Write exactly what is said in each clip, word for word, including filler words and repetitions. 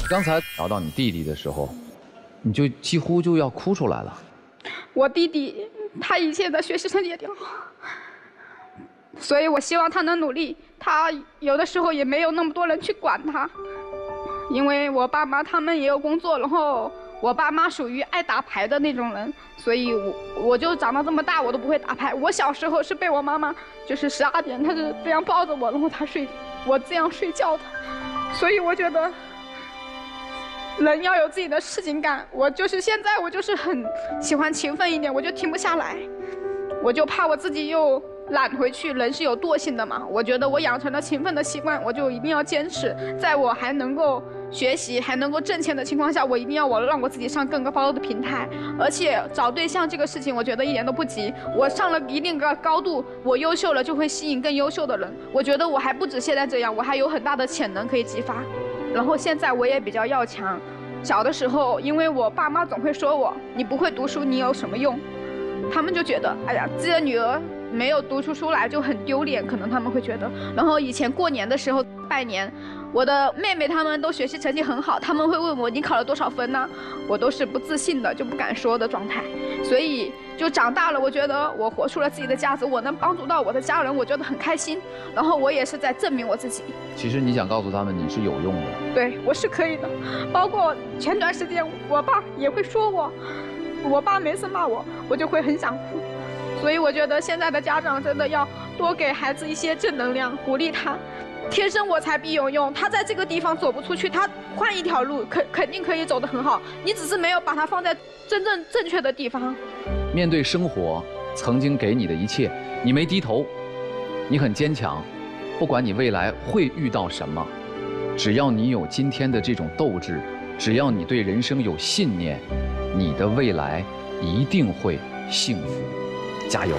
刚才聊到你弟弟的时候，你就几乎就要哭出来了。 我弟弟他以前的学习成绩也挺好，所以我希望他能努力。他有的时候也没有那么多人去管他，因为我爸妈他们也有工作，然后我爸妈属于爱打牌的那种人，所以我我就长到这么大我都不会打牌。我小时候是被我妈妈就是十二点她是这样抱着我，然后她睡，我这样睡觉的，所以我觉得人要有自己的事情干。我就是现在我就是很喜欢勤奋一点，我就停不下来，我就怕我自己又懒回去。人是有惰性的嘛，我觉得我养成了勤奋的习惯，我就一定要坚持。在我还能够学习还能够挣钱的情况下，我一定要我让我自己上更高的平台。而且找对象这个事情我觉得一点都不急，我上了一定个高度，我优秀了就会吸引更优秀的人。我觉得我还不止现在这样，我还有很大的潜能可以激发。然后现在我也比较要强，小的时候因为我爸妈总会说我你不会读书你有什么用，他们就觉得哎呀自己的女儿没有读出书来就很丢脸，可能他们会觉得。然后以前过年的时候拜年，我的妹妹她们都学习成绩很好，他们会问我你考了多少分呢？我都是不自信的就不敢说的状态。所以就长大了，我觉得我活出了自己的价值，我能帮助到我的家人，我觉得很开心。然后我也是在证明我自己。 其实你想告诉他们你是有用的。 对，我是可以的。包括前段时间我爸也会说我，我爸每次骂我我就会很想哭。所以我觉得现在的家长真的要多给孩子一些正能量，鼓励他。天生我材必有用，他在这个地方走不出去，他换一条路肯肯定可以走得很好。你只是没有把它放在真正正确的地方。 面对生活曾经给你的一切，你没低头，你很坚强。不管你未来会遇到什么，只要你有今天的这种斗志，只要你对人生有信念，你的未来一定会幸福。加油！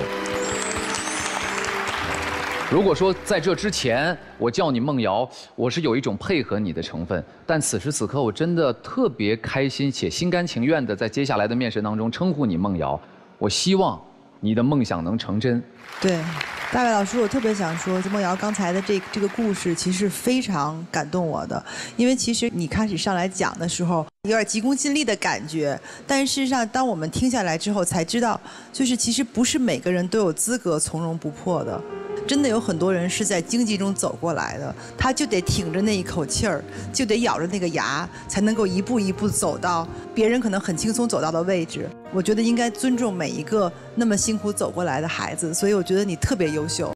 如果说在这之前我叫你梦瑶，我是有一种配合你的成分，但此时此刻我真的特别开心且心甘情愿的在接下来的面试当中称呼你梦瑶。我希望你的梦想能成真。 对，大卫老师，我特别想说，就梦瑶刚才的这这个故事，其实非常感动我的。因为其实你开始上来讲的时候，有点急功近利的感觉，但事实上，当我们听下来之后，才知道，就是其实不是每个人都有资格从容不迫的。真的有很多人是在经济中走过来的，他就得挺着那一口气儿，就得咬着那个牙，才能够一步一步走到别人可能很轻松走到的位置。我觉得应该尊重每一个那么辛苦走过来的孩子，所以我觉得你特别优秀。